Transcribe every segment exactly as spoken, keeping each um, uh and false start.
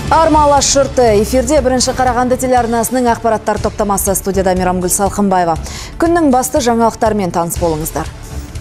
Армала шырты. Эфирде бірінші Қарағанды телеарнасының ақпараттар топтамасы. Студияда Мейрамгүл Салқынбаева. Күннің басты жаңалықтармен таныс болыңыздар.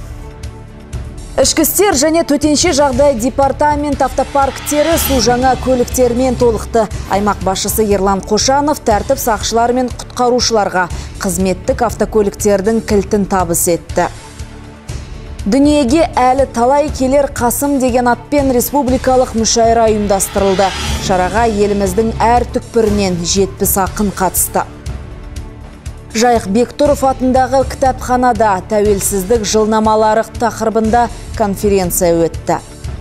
Ішкі істер және төтенше жағдай департамент автопарктері су жаңа көліктермен толықты. Аймақ басшысы Ерлан Қошанов тәртіп сақшылар мен құтқарушыларға қызметтік автокөліктердің кілтін табыс етті. Дүниеге әлі талай келер Қасым деген атпен республикалық мүшайра ұйымдастырылды. Шараға еліміздің әр түкпірінен жетпіс ақын қатысты. Жайық Бектұров атындағы кітапханада тәуелсіздік жылнамалары тақырыбында конференция өтті.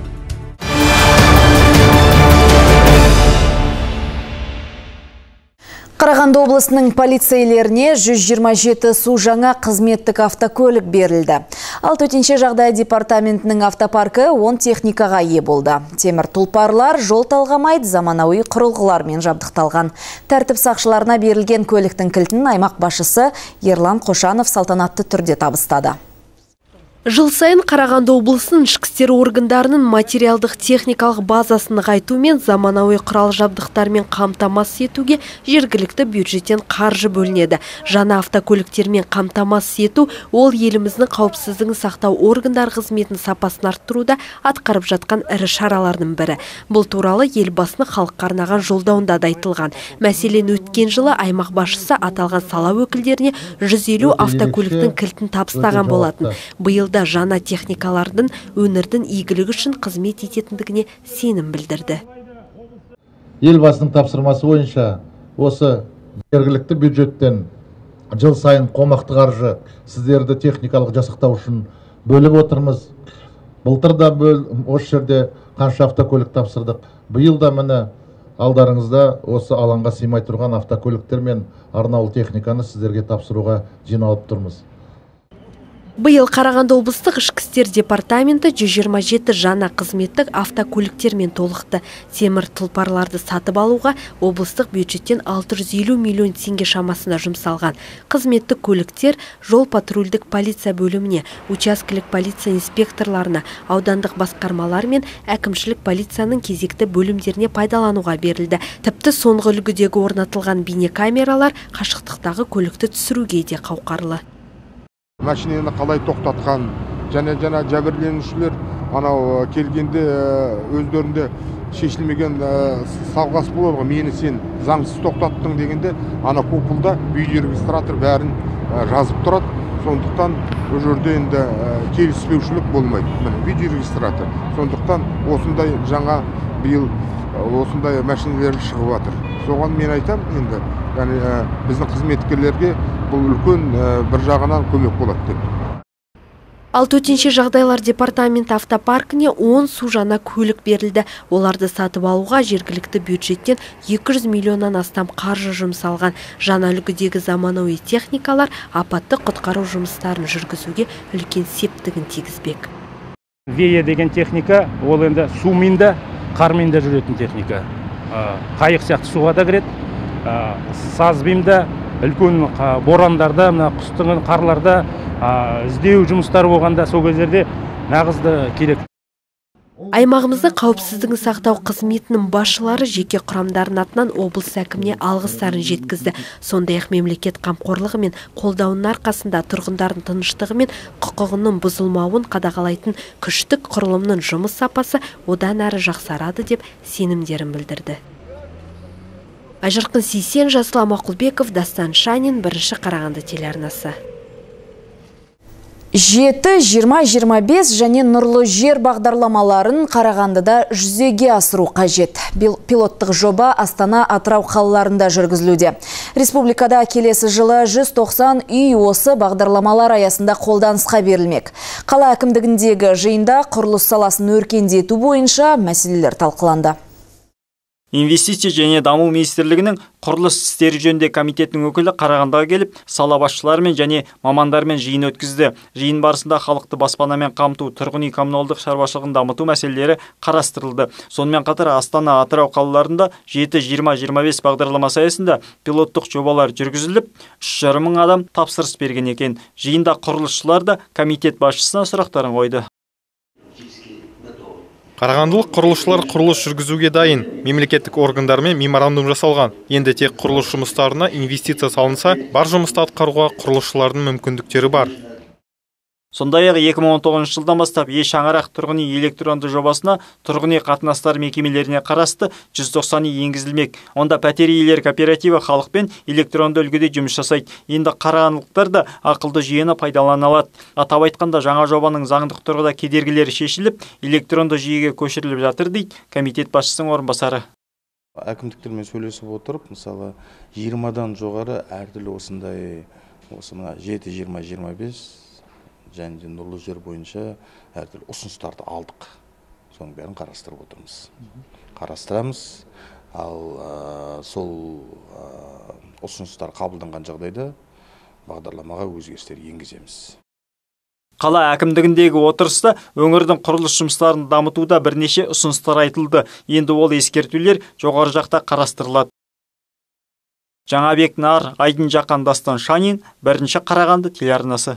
Қарағанды облысының полицейлеріне жүз жиырма жеті су жаңа қызметтік автокөлік берілді. Ал төтенше жағдай департаментінің автопаркі он техникаға ие болды. Темір тұлпарлар жол талғамайды, заманауи құрылғылармен жабдықталған. Тәртіп сақшыларына берілген көліктің кілтін аймақ басшысы Ерлан Қошанов салтанатты түрде табыстады. Жыл сайын Қарағанды облысының ішкі істер органдарының материалдық техникалық базасын нығайту мен заманауи құрал жабдықтармен қамтамасыз етуге жергілікті бюджеттен қаржы бөлінеді. Жаңа автокөліктермен қамтамасыз ету ол еліміздің қауіпсіздігін сақтау органдар қызметін сапасын арттыруда атқарып жатқан ірі шаралардың бірі. Бұл туралы елбасының халыққа арнаған жолдауында да айтылған. Мәселен, өткен жылы аймақ басшысы аталған сала өкілдеріне жүз елу автокөліктің кілтін табыстаған болатын. Биыл да жаңа техникалардың өңірдің игілігі үшін қызмет ететіндігіне сенім білдірді. Елбасының тапсырмасы бойынша осы жергілікті бюджеттен жыл сайын қомақты қаржы сіздерді техникалық жасақтау үшін бөліп отырмыз. Былтыр да бөл, осы жерде қанша автокөлік тапсырдық. Биыл да міне алдарыңызда осы алаңға сыймай тұрған автокөліктер мен арнаулы техниканы сіздерге тапсыруға жиналып тұрмыз. Биыл Қарағанды облыстық ішкі істер департаменті жүз жиырма жеті жаңа қызметтік автокөліктермен толықты. Темір тұлпарларды сатып алуға облыстық бюджеттен алты жүз елу миллион теңге шамасына жұмсалған. Қызметтік көліктер жол патрульдік полиция бөліміне, учаскелік полиция инспекторларына, аудандық басқармалар мен әкімшілік полицияның кезекті бөлімдеріне пайдалануға берілді. Тіпті соңғы үлгідегі орнатылған бейнекамералар қашықтықтағы көлікті түсіруге де қауқарлы. Машинені қалай тоқтатқан, және жана жәбірленушілер анау келгенде өздерінде шешілмеген салғас болады ғой, мені сен заңсыз тоқтаттың дегенде ана купылда видеорегистратор бәрін жазып тұрады. Сондықтан ол жерде енді келіспеушілік болмайды. Видеорегистратор. Сондықтан осындай жаңа биыл осындай машинелер шығып жатыр. Соған мен айтам, енді яғни біздің қызметкерлерге бұл үлкен бір жағынан көмек болады деп. Ал төтенше жағдайлар департаменті автопаркіне он су жаңа көлік берілді. Оларды сатып алуға жергілікті бюджеттен екі жүз миллионнан астам қаржы жұмсалған. Жаңа үлгідегі заманауи техникалар апатты құтқару жұмыстарын жүргізуге үлкен септігін тигізбек. Вея деген техника, ол енді сумен де, қармен де жүретін техника. Қайық сияқты суға да кіреді, сазбен де, үлкен борандарда, қыстың қарларда іздеу жұмыстары болғанда сол кездерде нағызды керек. Аймағымызды қауіпсіздігін сақтау қызметінің басшылары жеке құрамдардың атынан облыс әкіміне алғыстарын жеткізді. Сондай-ақ мемлекет қамқорлығы мен қолдауының арқасында тұрғындардың тыныштығы мен құқығының бұзылмауын қадағалайтын күштік құрылымның жұмыс сапасы одан әрі жақсарады деп сенімдерін білдірді. Айжарқын Сейсен, Жасыл Амақұлбеков, Дастан Шанин, бірінші Қарағанды телеарнасы. жеті, жиырма, жиырма бес және нұрлы жер бағдарламаларын Қарағандыда жүзеге асыру қажет. Пилоттық жоба Астана, Атырау қалаларында жүргізілуде. Республикада келесі жылы жүз тоқсан үй осы бағдарламалар аясында қолданысқа берілмек. Қала әкімдігіндегі жиында құрылыс саласын өркендету бойынша мәселелер талқыланды. Инвестиция және даму министрлігінің құрылыс істері жөнінде комитетінің өкілі Қарағандыға келіп, сала басшыларымен және мамандармен жиын өткізді. Жиын барысында халықты баспанамен қамту, тұрғын үй коммуналдық шаруашылығын дамыту мәселелері қарастырылды. Сонымен қатар Астана, Атырау қалаларында жеті, жиырма, жиырма бес бағдарламасы аясында пилоттық жобалар жүргізіліп, үш жарым мың адам тапсырыс берген екен. Жиында құрылысшылар да комитет басшысына сұрақтарын қойды. Қарағандылық құрылысшылар құрылыс жүргізуге дайын. Мемлекеттік органдармен меморандум жасалған. Енді тек құрылыс жұмыстарына инвестиция салынса, бар жұмысты атқаруға құрылысшылардың мүмкіндіктері бар. Сондай-ақ екі мың он тоғызыншы жылдан бастап Е-шаңырақ тұрғын үй электронды жобасына тұрғын үй қатынастары мекемелеріне қарасты жүз тоқсан үй енгізілмек. Онда пәтер иелері кооперативі халықпен электронды үлгіде жұмыс жасайды. Енді қарағандылықтар да ақылды жүйені пайдалана алады. Атап айтқанда, жаңа жобаның заңдық тұрғыда кедергілері шешіліп, электронды жүйеге көшіріліп жатыр дейді комитет басшысының орынбасары. Әкімдіктермен сөйлесіп отырып, мысалы жиырмадан жоғары әртүрлі осындай осы мына жеті жиырма жиырма бес және де нұрлы жер бойынша әртүрлі ұсыныстарды алдық. Соның бәрін қарастырып отырмыз. Қарастырамыз, ал сол ұсыныстар қабылданған жағдайда бағдарламаға өзгерістер енгіземіз. Қала әкімдігіндегі отырыста өңірдің құрылыс жұмыстарын дамытуда бірнеше ұсыныстар айтылды. Енді ол ескертулер жоғары жақта қарастырылады. Жаңабек Нар, Айдын Жақан, Дастан Шанин, бірінші Қарағанды телеарнасы.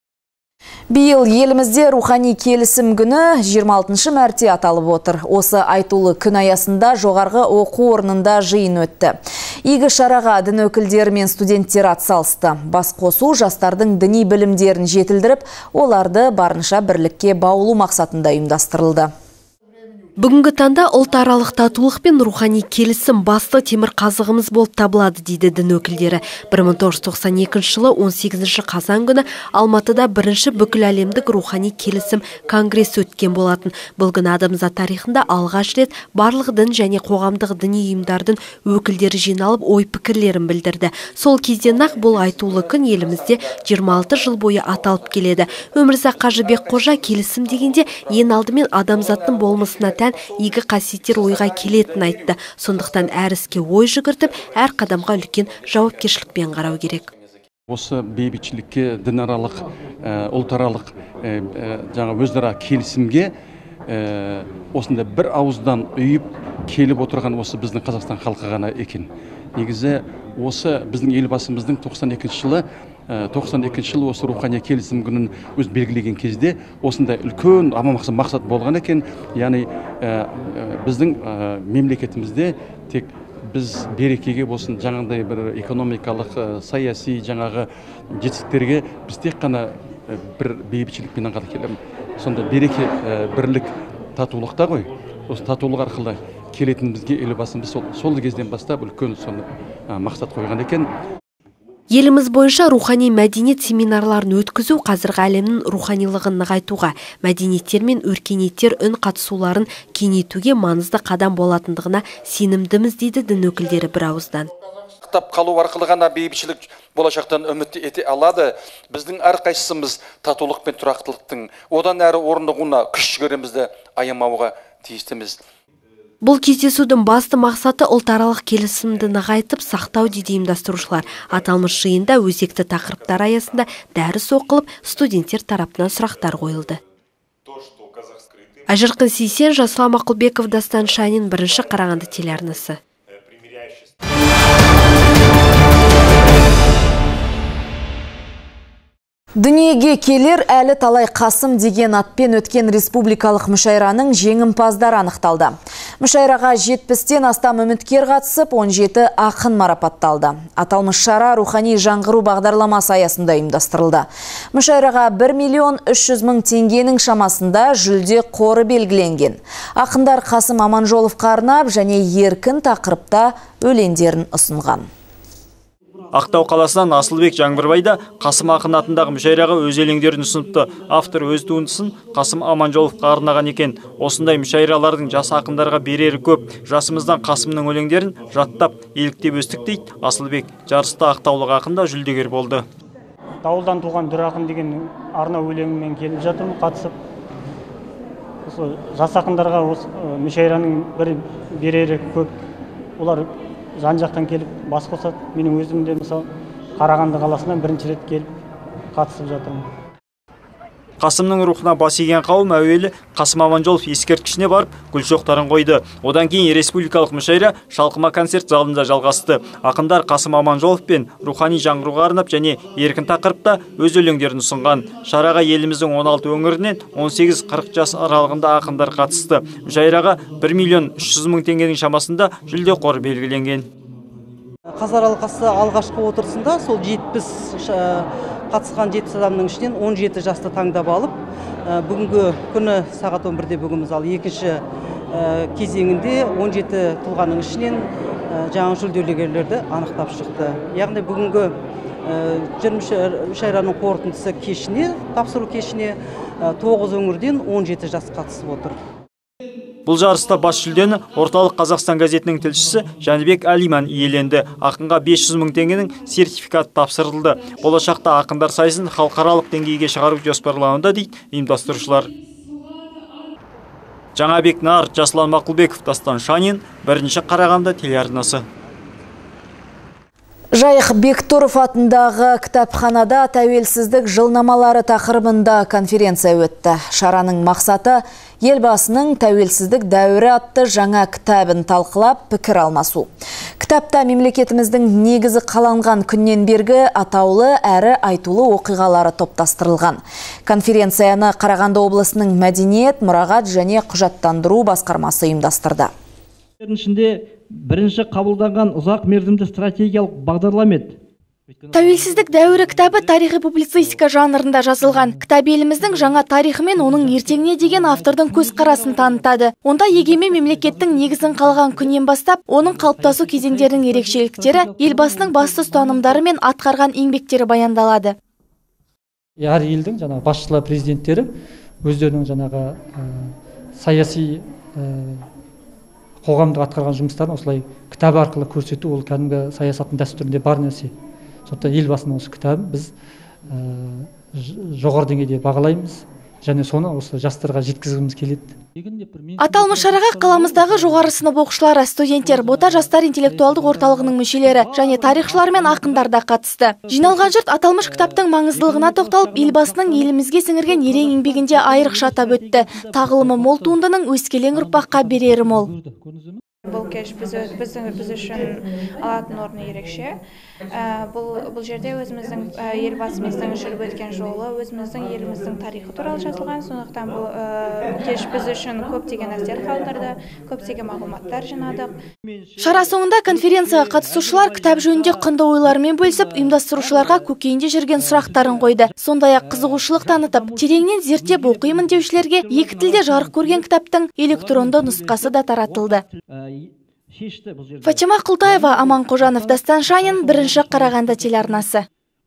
Биыл елімізде рухани келісім күні жиырма алтыншы мәрте аталып отыр. Осы айтулы күн аясында жоғарғы оқу орнында жиын өтті. Игі шараға дін өкілдері мен студенттер атсалысты. Бас қосу жастардың діни білімдерін жетілдіріп, оларды барынша бірлікке баулу мақсатында ұйымдастырылды. Бүгінгі таңда ұлтаралық татулық пен рухани келісім басты темір қазығымыз болып табылады, дейді дін өкілдері. бір мың тоғыз жүз тоқсан екінші жылы он сегізінші қазан күні Алматыда бірінші бүкіл әлемдік рухани келісім конгресі өткен болатын. Бұл күні адамзат тарихында алғаш рет барлық дін және қоғамдық діни ұйымдардың өкілдері жиналып ой пікірлерін білдірді. Сол кезден ақ бұл айтулы күн елімізде жиырма алты жыл бойы аталып келеді. Өмірзақ Қажыбек Қожа келісім дегенде ең алдымен адамзаттың болмысына тән игі қасиеттер ойға келетін айтты. Сондықтан әр іске ой жүгіртіп, әр қадамға үлкен жауапкершілікпен қарау керек. Осы бейбітшілікке, дінаралық, ұлтаралық жаңа өзара келісімге осында бір ауыздан үйіп келіп отырған осы біздің Қазақстан халқы ғана екен. Негізі осы біздің елбасымыздың тоқсан екінші жылы тоқсан екінші жылы осы рухани келісім күнін өз белгілеген кезде осындай үлкен мақсат болған екен. Яғни біздің мемлекетімізде тек біз берекеге болсын, жаңағыдай бір экономикалық, саяси жаңағы жетістіктерге біз тек қана бір бейбітшілікпен ғана келеміз. Сонда береке, бірлік, татулықта ғой. Осы татулық арқылы келетін бізге елбасымыз сол кезден бастап үлкен соны мақсат қойған екен. Еліміз бойынша рухани мәдениет семинарларын өткізу қазіргі әлемнің руханилығын нығайтуға, мәдениеттер мен өркениеттер үн қатысуларын кеңейтуге маңызды қадам болатындығына сенімдіміз, дейді дін өкілдері бір ауыздан. Сақтап қалу арқылы ғана бейбітшілік болашақтан үміт ете алады. Біздің әрқайсымыз татулық пен тұрақтылықтың одан әрі орнығуына күш жігерімізді аямауға тиістіміз. Бұл кездесудің басты мақсаты ұлтаралық келісімді нығайтып сақтау, дейді ұйымдастырушылар. Аталмыш жиында өзекті тақырыптар аясында дәріс оқылып, студенттер тарапынан сұрақтар қойылды. Ажырқын Сейсен, Жасұлан Мақұлбеков, Дастан Шанин, бірінші Қарағанды телеарнасы. Дүниеге келер әлі талай Қасым деген атпен өткен республикалық мүшайраның жеңімпаздары анықталды. Мүшайраға жетпістен астам үміткер қатысып, он жеті ақын марапатталды. Аталмыш шара рухани жаңғыру бағдарламасы аясында ұйымдастырылды. Мүшайраға бір миллион үш жүз мың теңгенің шамасында жүлде қоры белгіленген. Ақындар Қасым Аманжоловқа арнап және еркін тақырыпта өлеңдерін ұсынған. Ақтау қаласынан Асылбек Жаңбырбайда Қасым ақын атындағы мүшайраға өз өлеңдерін ұсыныпты. Автор өз туындысын Қасым Аманжоловқа арнаған екен. Осындай мүшайралардың жас ақындарға берері көп. Жасымыздан Қасымның өлеңдерін жаттап, еліктеп өстік, дейді Асылбек. Жарыста ақтаулық ақында жүлдегер болды. Дауылдан туған дүр ақын деген арна өлеңімен келіп жатырмын, қатысып. Осы жас ақындарға осы мүшайраның бір берері көп. Олар жан жақтан келіп бас қосады. Менің өзім де мысалы Қарағанды қаласынан бірінші рет келіп қатысып жатырмын. Қасымның рухына бас иген қауым әуелі Қасым Аманжолов ескерткішіне барып гүл шоқтарын қойды. Одан кейін республикалық мүшайра Шалқыма концерт залында жалғасты. Ақындар Қасым Аманжолов пен рухани жаңғыруға арнап және еркін тақырыпта өз өлеңдерін ұсынған. Шараға еліміздің он алты өңірінен он сегіз қырық жас аралығында ақындар қатысты. Мүшайраға бір миллион үш жүз мың теңгенің шамасында жүлде қоры белгіленген. Қазылар алқасы алғашқы отырысында сол жетпіс қатысқан жетпіс адамның ішінен он жеті жасты таңдап алып, бүгінгі күні сағат он бірде бүгін мысалы екінші кезеңінде он жеті тұлғаның ішінен жаңа жүлдегерлерді анықтап шықты. Яғни бүгінгі мүшайраның қорытындысы кешіне, тапсыру кешіне тоғыз өңірден он жеті жас қатысып отыр. Бұл жарыста бас жүлдені Орталық Қазақстан газетінің тілшісі Жәнібек Әлиман иеленді. Ақынға бес жүз мың теңгенің сертификат тапсырылды. Болашақта ақындар сайысын халықаралық деңгейге шығару жоспарлануда дейді ұйымдастырушылар. Жаңабек Нар, Жасұлан Мақұлбеков, Дастан Шанин, бірінші Қарағанды телеарнасы. Жайық Бектұров атындағы кітапханада тәуелсіздік жылнамалары тақырыбында конференция өтті. Шараның мақсаты елбасының тәуелсіздік дәуірі атты жаңа кітабын талқылап пікір алмасу. Кітапта мемлекетіміздің негізі қаланған күннен бергі атаулы әрі айтулы оқиғалары топтастырылған. Конференцияны Қарағанды облысының мәдениет, мұрағат және құжаттандыру басқармасы ұйымдастырды. Бірінші қабылданған ұзақ мерзімді стратегиялық бағдарлама еді. Тәуелсіздік дәуірі кітабы тарихи публицистика жанрында жазылған. Кітап еліміздің жаңа тарихы мен оның ертеңіне деген автордың көзқарасын танытады. Онда егемен мемлекеттің негізін қалған күннен бастап, оның қалыптасу кезеңдерінің ерекшеліктері, елбасының басты ұстанымдары мен атқарған еңбектері баяндалады. Әр елдің жаңағы басшылар, президенттері өздерінің жаңағы саяси қоғамдық атқарған жұмыстарын осылай кітап арқылы көрсету, ол кәдімгі саясаттың дәстүрінде бар нәрсе. Сондықтан елбасының осы кітабын біз жоғары деңгейде бағалаймыз және соны осы жастарға жеткізгіміз келеді. Аталмыш шараға қаламыздағы жоғары сынып оқушылары, студенттер, Бота жастар интеллектуалдық орталығының мүшелері және тарихшылар мен ақындар да қатысты. Жиналған жұрт аталмыш кітаптың маңыздылығына тоқталып, елбасының елімізге сіңірген ерен еңбегінде айрықша атап өтті. Тағылымы мол туындының өскелең ұрпаққа берері мол. Бұл кеш біз үшін алатын орны ерекше. Бұл жерде өзіміздің елбасымыздың жүріп өткен жолы, өзіміздің еліміздің тарихы туралы жазылған. Сондықтан бұл кеш біз үшін көптеген әсер қалдырды, көптеген мағлұматтар жинадық. Шара соңында конференцияға қатысушылар кітап жөнінде құнды ойлармен бөлісіп, ұйымдастырушыларға көкейінде жүрген сұрақтарын қойды. Сондай-ақ қызығушылық танытып, тереңнен зерттеп оқимын деушілерге екі тілде жарық көрген кітаптың электронды нұсқасы да таратылды. Фатима Құлтаева, Аман Қожанов, Дастан Шанин, бірінші Қарағанды телеарнасы.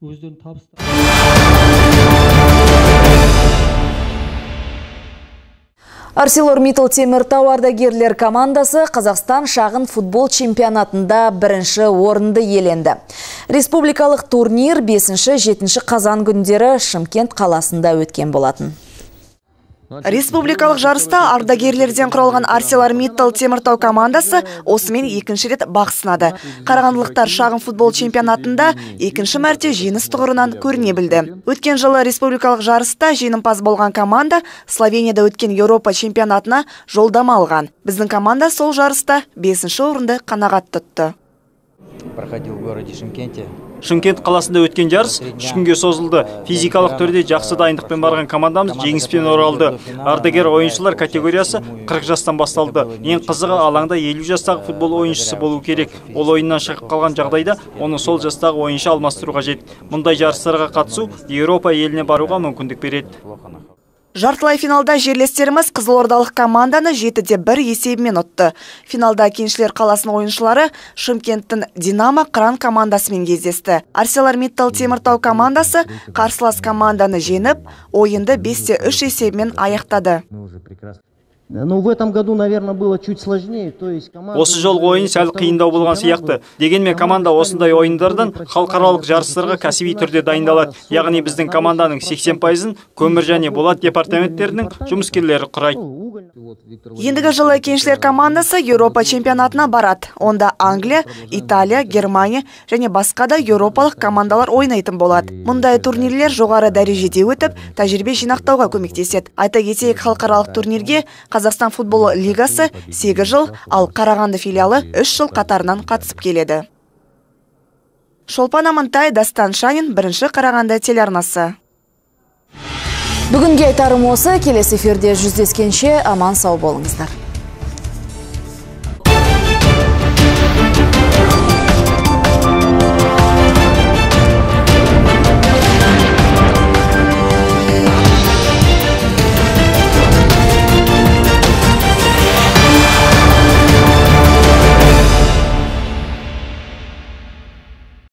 ArcelorMittal Теміртау ардагерлер командасы Қазақстан шағын футбол чемпионатында бірінші орынды иеленді. Республикалық турнир бесінші-жетінші қазан күндері Шымкент қаласында өткен болатын. Республикалық жарыста ардагерлерден құралған ArcelorMittal Теміртау командасы осымен екінші рет бақ сынады. Қарағандылықтар шағын футбол чемпионатында екінші мәрте жеңіс тұғырынан көріне білді. Өткен жылы республикалық жарыста жеңімпаз болған команда Словенияда өткен Еуропа чемпионатына жолдама алған. Біздің команда сол жарыста бесінші орынды қанағат тұтты. Проходил в городе Шымкенте. Шымкент қаласында өткен жарыс үш күнге созылды. Физикалық түрде жақсы дайындықпен барған командамыз жеңіспен оралды. Ардагер ойыншылар категориясы қырық жастан басталды. Ең қызығы алаңда елу жастағы футбол ойыншысы болу керек. Ол ойыннан шығып қалған жағдайда оны сол жастағы ойыншы алмастыру қажет. Мұндай жарыстарға қатысу Еуропа еліне баруға мүмкіндік береді. Жартылай финалда жерлестеріміз қызылордалық команданы жетіде бір есебімен ұтты. Финалда кеншілер қаласының ойыншылары Шымкенттің Динамо Қыран командасымен кездесті. ArcelorMittal Теміртау командасы қарсылас команданы жеңіп, ойынды бесте үш есебімен аяқтады. Ну, в этом году, наверное, было чуть сложнее. То есть команда... Осы жолғы ойын сәл қиындау болған сияқты. Дегенмен команда осындай ойындардан халықаралық жарыстарға кәсіби түрде дайындалады. Яғни біздің команданың сексен пайызын көмір және болат департаменттерінің жұмыскерлері құрайды. Ендігі жылы кеншілер командасы Еуропа чемпионатына барады. Онда Англия, Италия, Германия және басқа да еуропалық командалар ойнайтын болады. Мұндай турнирлер жоғары дәрежеде өтіп, тәжірибе жинақтауға көмектеседі. Айта кетейік, халықаралық турнирге Қазақстан футбол лигасы сегіз жыл, ал Қарағанды филиалы үш жыл қатарынан қатысып келеді. Шолпан Амантай, Дастан Шанин, бірінші Қарағанды телеарнасы. Бүгінге айтарым осы, келесі эфирде жүздескенше аман сау болыңыздар.